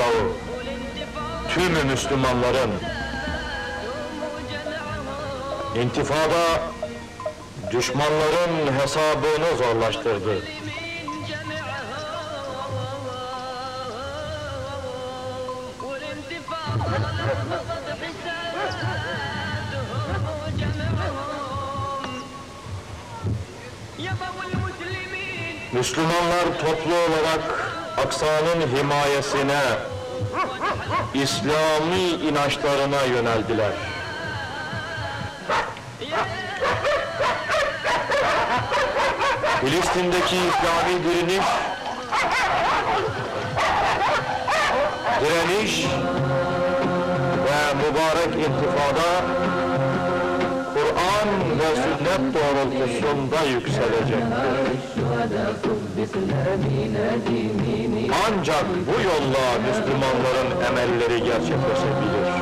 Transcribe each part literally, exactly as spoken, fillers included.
toprağı, tüm Müslümanların. İntifada düşmanların hesabını zorlaştırdı. Müslümanlar toplu olarak Aksa'nın himayesine, İslami inançlarına yöneldiler. Filistin'deki İslami direniş, direniş ve mübarek intifada Kur'an ve sünnet doğrultusunda yükselecektir. Ancak bu yolla Müslümanların emelleri gerçekleşebilir.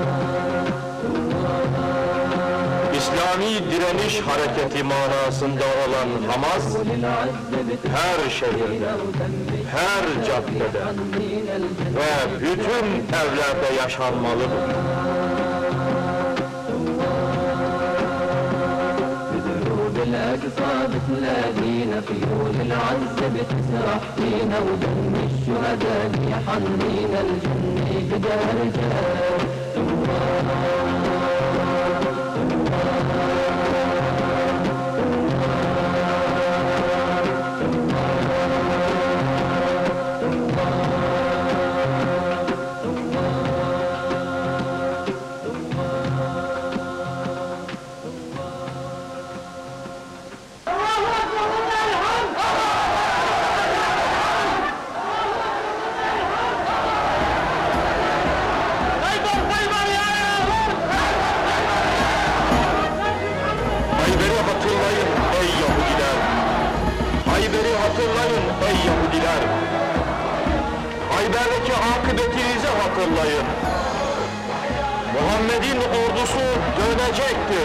İslami direniş hareketi manasında olan Hamas, her şehirde, her caddede ve bütün evlerde yaşanmalıdır. الأقصى بتلاقينا خيول العز بتسرح فينا ودم الشهداء بيحنينا الجنة بدار رجال Hatırlayın ey Yahudiler! Hayber'deki akıbetinizi hatırlayın! Muhammed'in ordusu dönecektir!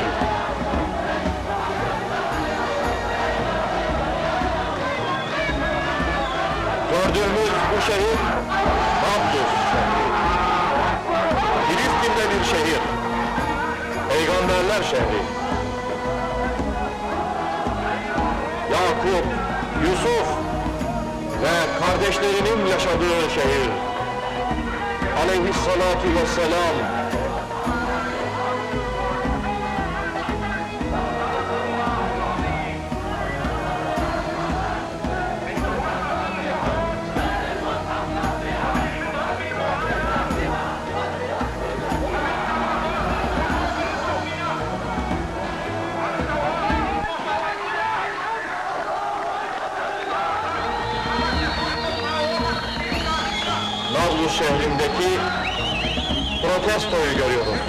Gördüğümüz bu şehir, Nablus şehri. Filistin'de bir şehir. Peygamberler şehri. Yakup, Yusuf ve kardeşlerinin yaşadığı şehir. Aleyhissalatu vesselam. Nablus şehrindeki protestoyu görüyoruz.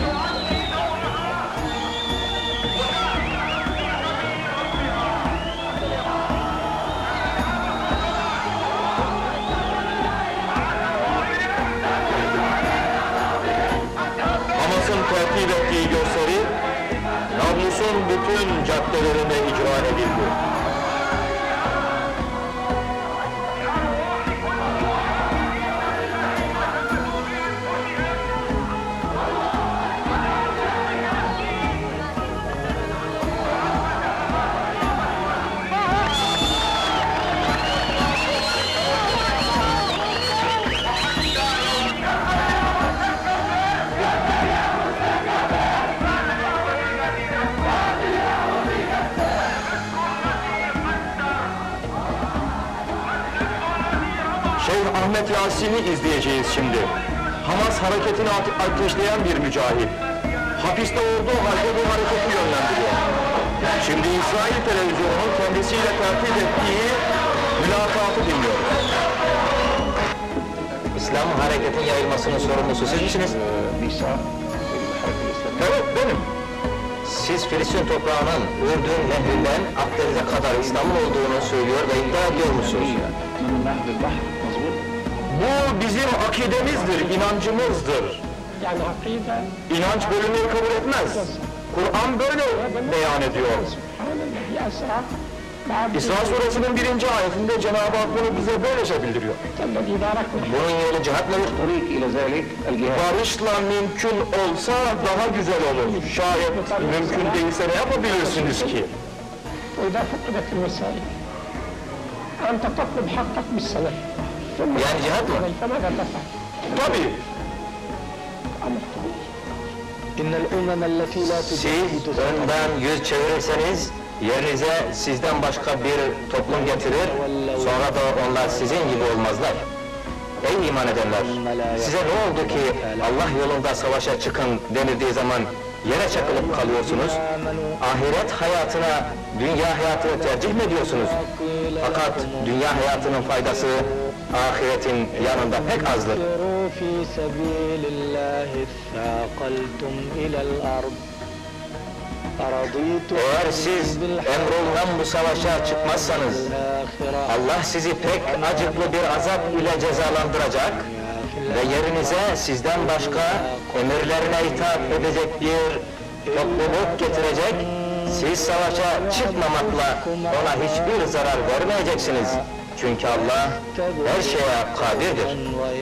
Hamas'ın tertip ettiği gösteri, Nablus'un bütün caddelerinde icra edildi. Şeyh Ahmet Yasin'i izleyeceğiz şimdi. Hamas hareketini ateşleyen bir mücahit. Hapiste olduğu halde bu hareketi yönlendiriyor. Şimdi İsrail televizyonunun kendisiyle tertip ettiği mülakatı dinliyoruz. İslam hareketin yayılmasının sorumlusu siz misiniz? Evet, benim. Siz Filistin toprağının Ürdün nehrinden Akdeniz'e kadar İslam'ın olduğunu söylüyor ve iddia ediyor musunuz? Bu bizim akidemizdir, inancımızdır. Yani akide... İnanç bölümünü kabul etmez. Kur'an böyle beyan ediyor. İsra suresinin birinci ayetinde Cenab-ı Hak bunu bize böylece bildiriyor. Bunun yolu cihat nedir? Barışla mümkün olsa daha güzel olur. Şayet mümkün değilse ne yapabilirsiniz ki? Yani cihat mı? Tabii. Siz önden yüz çevirirseniz yerinize sizden başka bir toplum getirir, sonra da onlar sizin gibi olmazlar. Ey iman edenler! Size ne oldu ki Allah yolunda savaşa çıkın denildiği zaman yere çakılıp kalıyorsunuz? Ahiret hayatına dünya hayatını tercih mi ediyorsunuz? Fakat dünya hayatının faydası ahiretin yanında pek azdır. Eğer siz emrolundan bu savaşa çıkmazsanız, Allah sizi pek acıklı bir azap ile cezalandıracak ve yerinize sizden başka emirlerine itaat edecek bir topluluk getirecek, siz savaşa çıkmamakla ona hiçbir zarar vermeyeceksiniz. Çünkü Allah her şeye kadirdir.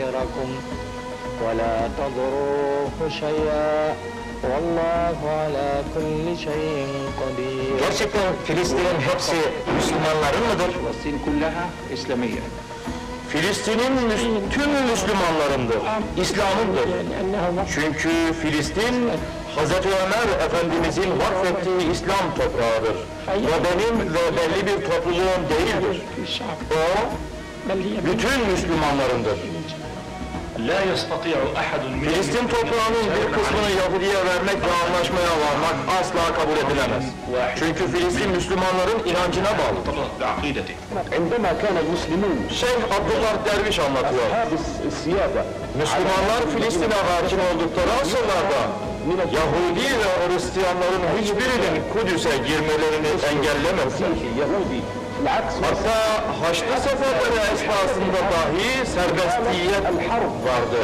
Gerçekten Filistin'in hepsi Müslümanların mıdır? Filistin'in tüm Müslümanlarındır, İslam'ındır. Çünkü Filistin, Hazreti Ömer Efendimizin vakfettiği İslam toprağıdır. O benim ve belli bir topluluğum değildir. O, bütün Müslümanlarındır. Filistin toprağının bir kısmını Yahudi'ye vermek ve anlaşmaya varmak asla kabul edilemez. Çünkü Filistin Müslümanların inancına bağlı. Şeyh Abdullah Derviş anlatıyor. Müslümanlar Filistin'e hakim oldukları asırlarda Yahudi ve Hristiyanların hiçbirinin Kudüs'e girmelerini engellemediler. Hatta Haçlı seferleri esnasında dahi serbestiyet vardı.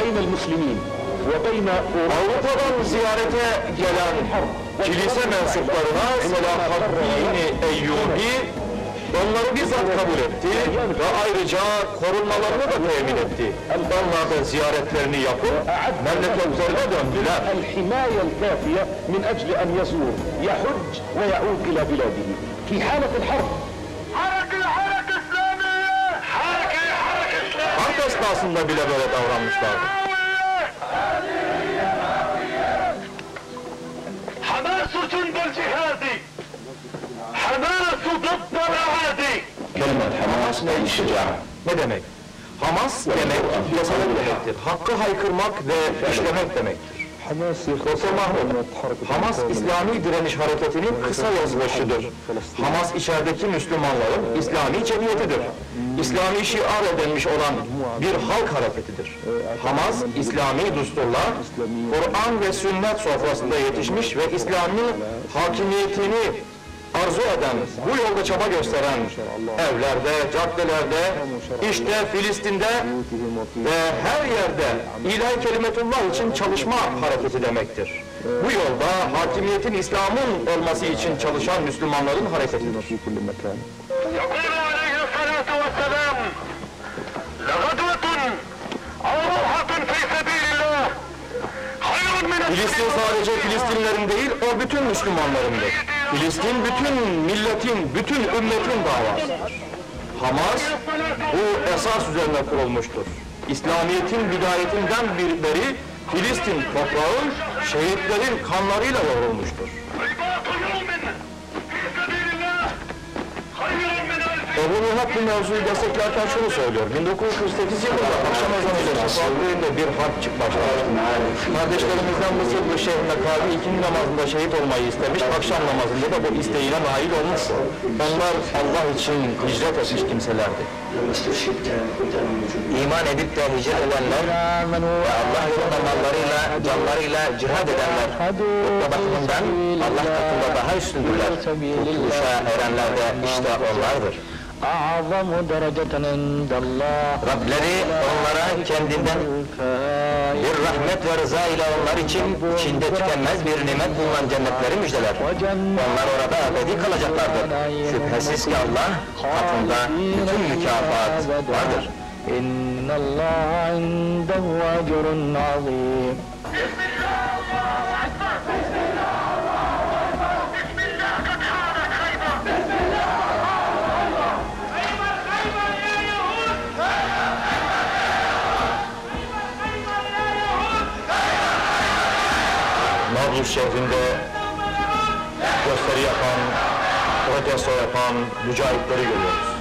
Avrupa'dan ziyarete gelen kilise mensuplarına Selahaddin Eyyubi onları bizzat kabul etti ve ayrıca korunmalarını da temin etti. Onlar da ziyaretlerini yapıp memleketlerine döndüler. Harp esnasında bile böyle davranmışlardı. Hamas ne işi? Ne demek? Hamas demek, yasamak demektir. Hakkı haykırmak ve işlemek demektir. Doktor Mahmud, Hamas İslami direniş hareketinin kısa yazılışıdır. Hamas içerideki Müslümanların İslami cemiyetidir. İslami şiar edilmiş olan bir halk hareketidir. Hamas, İslami düsturla, Kur'an ve sünnet sofrasında yetişmiş ve İslami hakimiyetini arzu eden, bu yolda çaba gösteren evlerde, caddelerde, işte Filistin'de ve her yerde ilahi kelimetullah için çalışma hareketi demektir. Bu yolda hakimiyetin İslam'ın olması için çalışan Müslümanların hareketidir. Filistin sadece Filistinlerin değil, o bütün Müslümanlarındır. Filistin bütün milletin, bütün ümmetin davasıdır. Hamas bu esas üzerine kurulmuştur. İslamiyet'in bidayetinden bir beri Filistin toprağı şehitlerin kanlarıyla yoğrulmuştur. Ebu Nihat bu mevzuyu desteklerken şunu söylüyor. bin dokuz yüz kırk sekiz yılında akşam ezanıyla şafaklarında bir harp çıkmıştır. Kardeşlerimizden Mısırlı Şeyh Mekabi ikindi namazında şehit olmayı istemiş, akşam namazında da bu isteğine nail olmuş. Onlar Allah için hicret etmiş kimselerdi. İman edip de hicret edenler ve Allah yolunda mallarıyla, canlarıyla cihad edenler bu bakımından Allah katında daha üstündürler. Kurtuluşa erenler de işte onlardır. أعظم درجة عند الله. Rableri onlara kendinden bir rahmet ve rıza ile onlar için içinde tükenmez bir nimet bulunan cennetleri müjdeler. Onlar orada ebedi kalacaklardır. Şüphesiz ki Allah katında bütün mükafat vardır. İnna Allah indehu ecrun azim. Nablus şehrinde gösteri yapan, protesto yapan mücahitleri görüyoruz.